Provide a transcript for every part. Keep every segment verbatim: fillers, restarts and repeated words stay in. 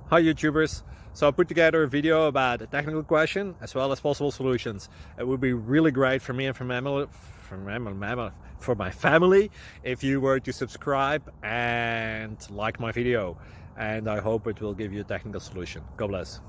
Hi YouTubers! So I put together a video about a technical question as well as possible solutions. It would be really great for me and for my, for my, for my family if you were to subscribe and like my video. And I hope it will give you a technical solution. God bless.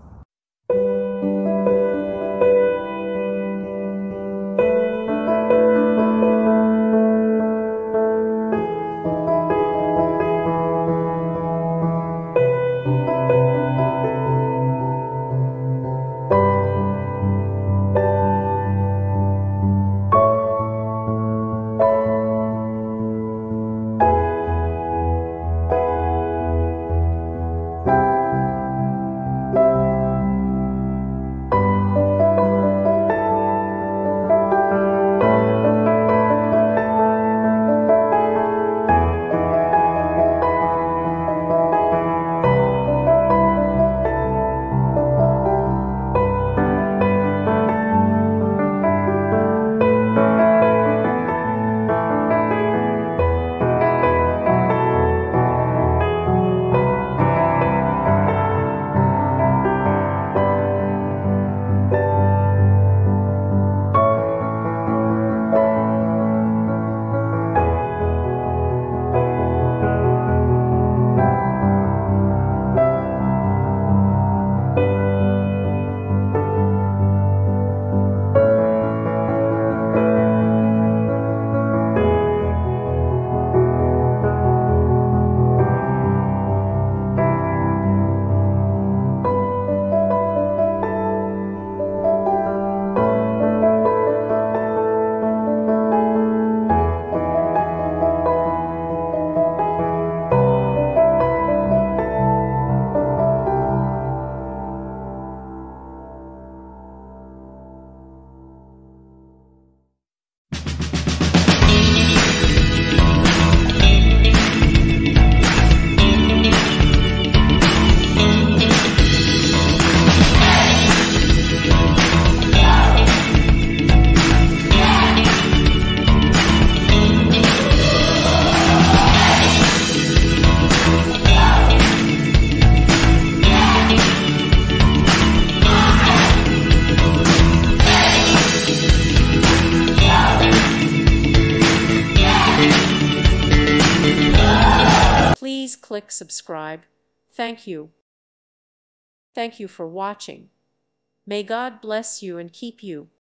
Please click subscribe. Thank you. Thank you for watching. May God bless you and keep you.